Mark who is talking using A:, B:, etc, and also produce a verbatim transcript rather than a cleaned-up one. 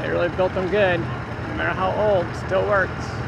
A: They really built them good. No matter how old, still works.